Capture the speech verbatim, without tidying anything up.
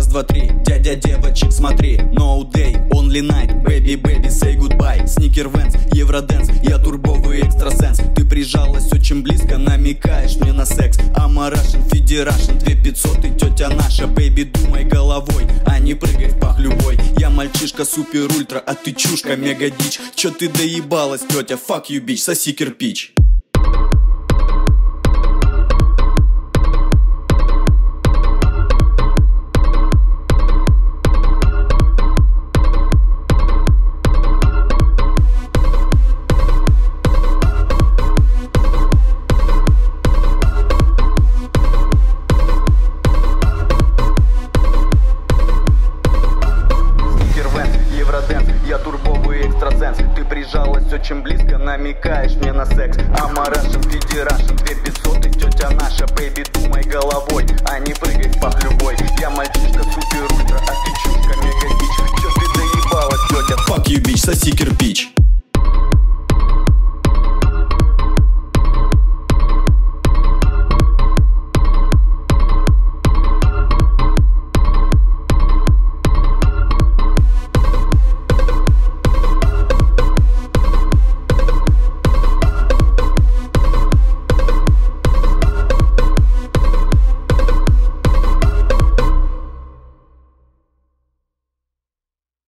два, три, дядя девочек, смотри. No day, only night, baby, baby, say goodbye. Sneaker Vans, Eurodance, я турбовый экстрасенс. Ты прижалась очень близко, намекаешь мне на секс. I'm a Russian, Federation, две пятьсот и тетя наша. Baby, думай головой, а не прыгай в пах любой. Я мальчишка супер-ультра, а ты чушка мега дичь. Чё ты доебалась, тетя, fuck you, bitch, соси кирпич. Я турбовый экстрасенс. Ты прижалась очень близко, намекаешь мне на секс.